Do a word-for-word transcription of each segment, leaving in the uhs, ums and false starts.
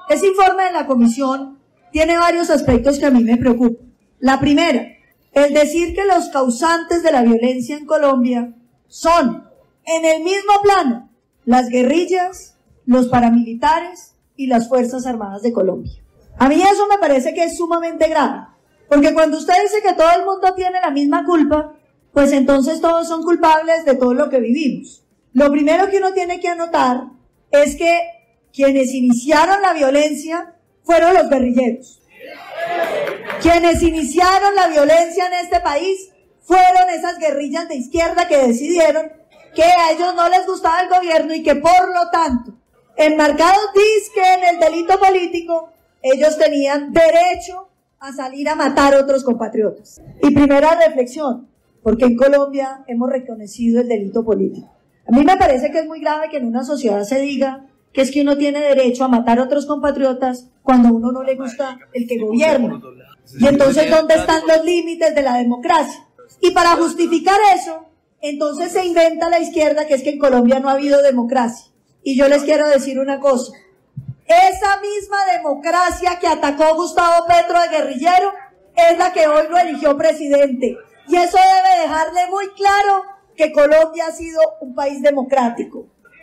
Ese informe de la comisión tiene varios aspectos que a mí me preocupan. La primera, el decir que los causantes de la violencia en Colombia son, en el mismo plano, las guerrillas, los paramilitares y las Fuerzas Armadas de Colombia. A mí eso me parece que es sumamente grave, porque cuando usted dice que todo el mundo tiene la misma culpa, pues entonces todos son culpables de todo lo que vivimos. Lo primero que uno tiene que anotar es que quienes iniciaron la violencia fueron los guerrilleros. Quienes iniciaron la violencia en este país fueron esas guerrillas de izquierda que decidieron que a ellos no les gustaba el gobierno y que por lo tanto, enmarcados dizque en el delito político, ellos tenían derecho a salir a matar a otros compatriotas. Y primera reflexión, porque en Colombia hemos reconocido el delito político. A mí me parece que es muy grave que en una sociedad se diga que es que uno tiene derecho a matar a otros compatriotas cuando a uno no le gusta el que gobierna. Y entonces, ¿dónde están los límites de la democracia? Y para justificar eso, entonces se inventa la izquierda que es que en Colombia no ha habido democracia. Y yo les quiero decir una cosa. Esa misma democracia que atacó Gustavo Petro de guerrillero es la que hoy lo eligió presidente. Y eso debe dejarle muy claro que Colombia ha sido un país democrático.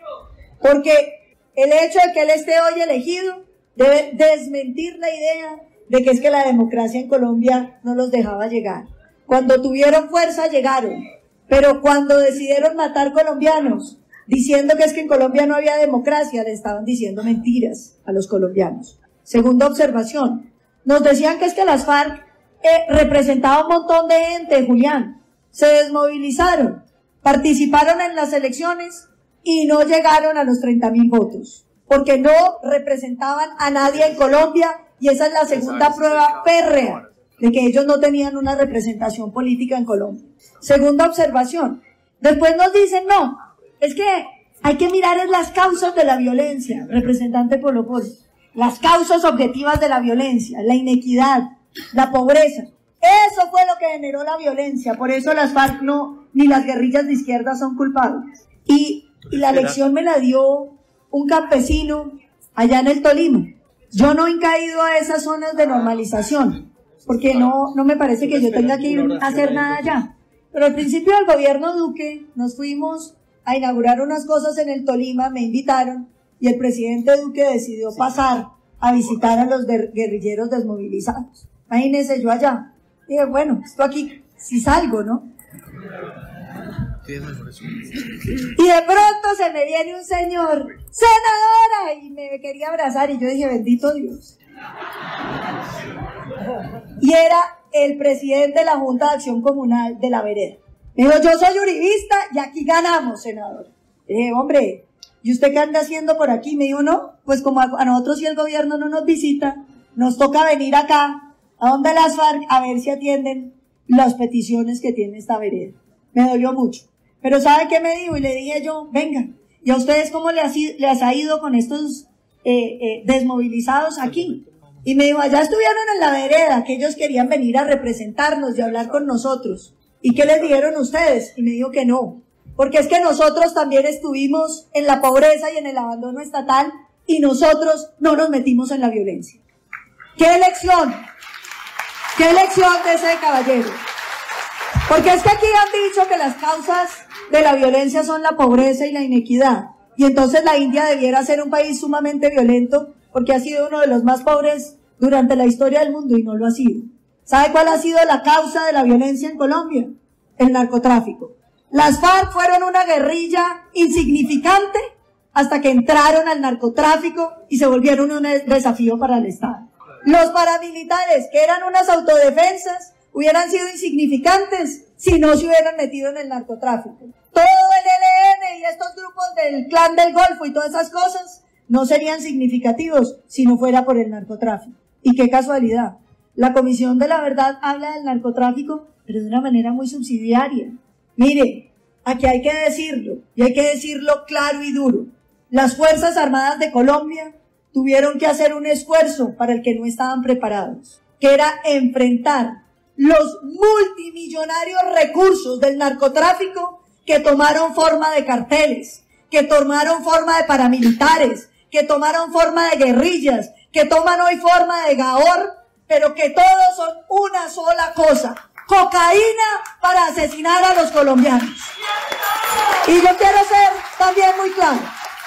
Porque el hecho de que él esté hoy elegido debe desmentir la idea de que es que la democracia en Colombia no los dejaba llegar. Cuando tuvieron fuerza llegaron, pero cuando decidieron matar colombianos, diciendo que es que en Colombia no había democracia, le estaban diciendo mentiras a los colombianos. Segunda observación, nos decían que es que las FARC eh, representaban un montón de gente, Julián, se desmovilizaron, participaron en las elecciones y no llegaron a los treinta mil votos, porque no representaban a nadie en Colombia, y esa es la segunda prueba férrea de que ellos no tenían una representación política en Colombia. Segunda observación, después nos dicen, no, es que hay que mirar es las causas de la violencia, representante Polo Polo, las causas objetivas de la violencia, la inequidad, la pobreza. Eso fue lo que generó la violencia, por eso las FARC no, ni las guerrillas de izquierda son culpables. Y, y la lección me la dio un campesino allá en el Tolima. Yo no he caído a esas zonas de normalización, porque no, no me parece que yo tenga que ir a hacer nada allá. Pero al principio del gobierno Duque nos fuimos a inaugurar unas cosas en el Tolima, me invitaron, y el presidente Duque decidió pasar a visitar a los guerrilleros desmovilizados. Imagínense yo allá. Dije, bueno, esto aquí si salgo, ¿no? Y de pronto se me viene un señor, senadora, y me quería abrazar, y yo dije, bendito Dios. Y era el presidente de la Junta de Acción Comunal de La Vereda. Me dijo, yo soy uribista y aquí ganamos, senador. Le dije, hombre, ¿y usted qué anda haciendo por aquí? Me dijo, no, pues como a nosotros si el gobierno no nos visita, nos toca venir acá, a donde las FARC, a ver si atienden las peticiones que tiene esta vereda. Me dolió mucho. Pero ¿sabe qué me dijo? Y le dije yo, venga, ¿y a ustedes cómo les, les ha ido con estos eh, eh, desmovilizados aquí? Y me dijo, allá estuvieron en la vereda, que ellos querían venir a representarnos y hablar con nosotros. ¿Y qué les dijeron ustedes? Y me dijo que no, porque es que nosotros también estuvimos en la pobreza y en el abandono estatal y nosotros no nos metimos en la violencia. ¿Qué lección? ¿Qué lección de ese caballero? Porque es que aquí han dicho que las causas de la violencia son la pobreza y la inequidad. Y entonces la India debiera ser un país sumamente violento porque ha sido uno de los más pobres durante la historia del mundo y no lo ha sido. ¿Sabe cuál ha sido la causa de la violencia en Colombia? El narcotráfico. Las FARC fueron una guerrilla insignificante hasta que entraron al narcotráfico y se volvieron un desafío para el Estado. Los paramilitares, que eran unas autodefensas, hubieran sido insignificantes si no se hubieran metido en el narcotráfico. Todo el E L N y estos grupos del Clan del Golfo y todas esas cosas no serían significativos si no fuera por el narcotráfico. Y qué casualidad. La Comisión de la Verdad habla del narcotráfico, pero de una manera muy subsidiaria. Mire, aquí hay que decirlo, y hay que decirlo claro y duro. Las Fuerzas Armadas de Colombia tuvieron que hacer un esfuerzo para el que no estaban preparados, que era enfrentar los multimillonarios recursos del narcotráfico que tomaron forma de carteles, que tomaron forma de paramilitares, que tomaron forma de guerrillas, que toman hoy forma de Gaor, pero que todos son una sola cosa: cocaína para asesinar a los colombianos. Y yo quiero ser también muy claro,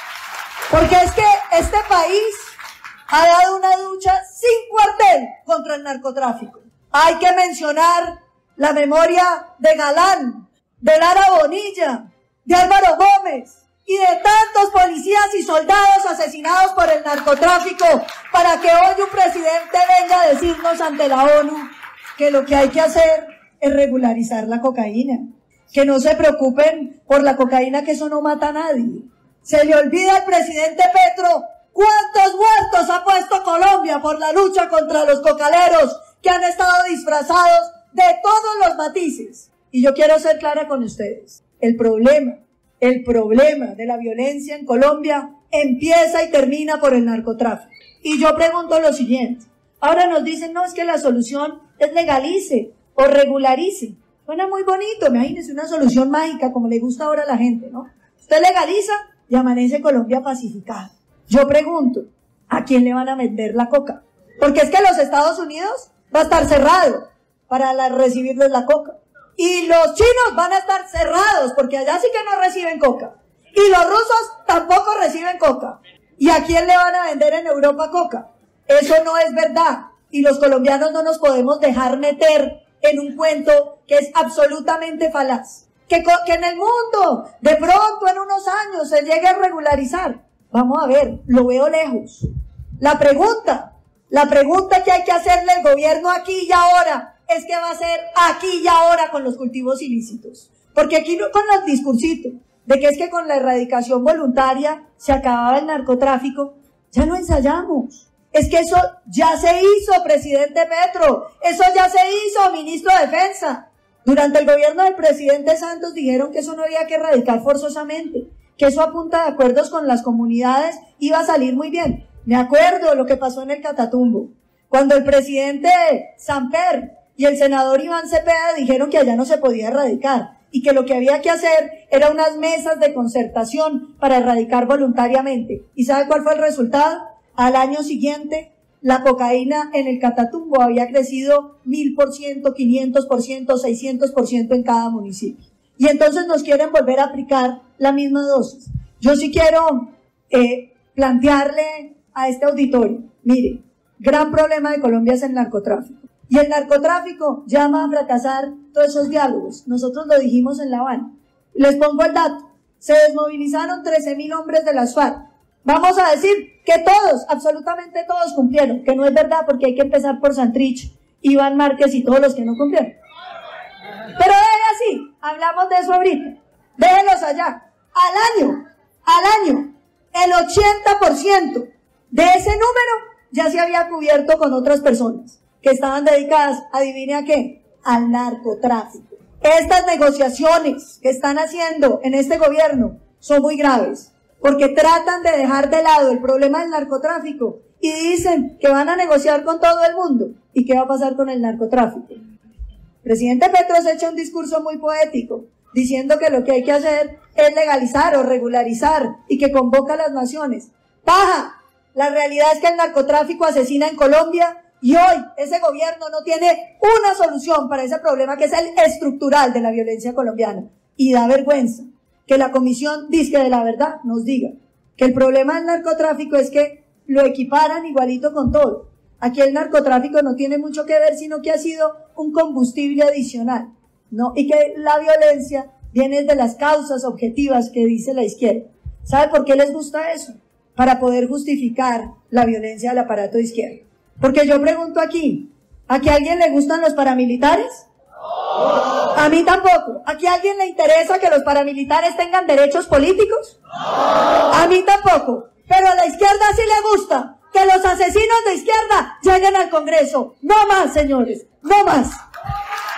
porque es que este país ha dado una lucha sin cuartel contra el narcotráfico. Hay que mencionar la memoria de Galán, de Lara Bonilla, de Álvaro Gómez y de tantos policías y soldados asesinados por el narcotráfico, para que hoy un presidente venga a decirnos ante la ONU que lo que hay que hacer es regularizar la cocaína. Que no se preocupen por la cocaína, que eso no mata a nadie. Se le olvida al presidente Petro cuántos muertos ha puesto Colombia por la lucha contra los cocaleros, que han estado disfrazados de todos los matices. Y yo quiero ser clara con ustedes. El problema, el problema de la violencia en Colombia empieza y termina por el narcotráfico. Y yo pregunto lo siguiente. Ahora nos dicen, no, es que la solución es legalice o regularice. Suena muy bonito, imagínense una solución mágica como le gusta ahora a la gente, ¿no? Usted legaliza y amanece Colombia pacificada. Yo pregunto, ¿a quién le van a vender la coca? Porque es que los Estados Unidos va a estar cerrado para la, recibirles la coca. Y los chinos van a estar cerrados porque allá sí que no reciben coca. Y los rusos tampoco reciben coca. ¿Y a quién le van a vender en Europa coca? Eso no es verdad. Y los colombianos no nos podemos dejar meter en un cuento que es absolutamente falaz. Que, que en el mundo, de pronto en unos años, se llegue a regularizar. Vamos a ver, lo veo lejos. La pregunta, la pregunta que hay que hacerle al gobierno aquí y ahora es qué va a hacer aquí y ahora con los cultivos ilícitos. Porque aquí no con el discursito de que es que con la erradicación voluntaria se acababa el narcotráfico, ya lo ensayamos. Es que eso ya se hizo, presidente Petro, eso ya se hizo, ministro de Defensa. Durante el gobierno del presidente Santos dijeron que eso no había que erradicar forzosamente, que eso a punta de acuerdos con las comunidades iba a salir muy bien. Me acuerdo lo que pasó en el Catatumbo, cuando el presidente Samper y el senador Iván Cepeda dijeron que allá no se podía erradicar y que lo que había que hacer era unas mesas de concertación para erradicar voluntariamente. ¿Y sabe cuál fue el resultado? Al año siguiente, la cocaína en el Catatumbo había crecido mil por ciento, quinientos por ciento, seiscientos por ciento en cada municipio. Y entonces nos quieren volver a aplicar la misma dosis. Yo sí quiero eh, plantearle a este auditorio, mire, gran problema de Colombia es el narcotráfico. Y el narcotráfico llama a fracasar todos esos diálogos. Nosotros lo dijimos en La Habana. Les pongo el dato. Se desmovilizaron trece mil hombres de las FARC. Vamos a decir que todos, absolutamente todos cumplieron, que no es verdad porque hay que empezar por Santrich, Iván Márquez y todos los que no cumplieron. Pero deje así, hablamos de eso ahorita. Déjenlos allá. Al año, al año, el ochenta por ciento de ese número ya se había cubierto con otras personas que estaban dedicadas, adivine a qué, al narcotráfico. Estas negociaciones que están haciendo en este gobierno son muy graves, porque tratan de dejar de lado el problema del narcotráfico y dicen que van a negociar con todo el mundo. ¿Y qué va a pasar con el narcotráfico? El presidente Petro se echa un discurso muy poético, diciendo que lo que hay que hacer es legalizar o regularizar y que convoca a las naciones. ¡Paja! La realidad es que el narcotráfico asesina en Colombia y hoy ese gobierno no tiene una solución para ese problema que es el estructural de la violencia colombiana. Y da vergüenza que la Comisión Disque de la Verdad nos diga que el problema del narcotráfico es que lo equiparan igualito con todo. Aquí el narcotráfico no tiene mucho que ver, sino que ha sido un combustible adicional, ¿no? Y que la violencia viene de las causas objetivas que dice la izquierda. ¿Sabe por qué les gusta eso? Para poder justificar la violencia del aparato de izquierda. Porque yo pregunto aquí, ¿a que a alguien le gustan los paramilitares? A mí tampoco. ¿Aquí a alguien le interesa que los paramilitares tengan derechos políticos? A mí tampoco. Pero a la izquierda sí le gusta que los asesinos de izquierda lleguen al Congreso. No más, señores, no más.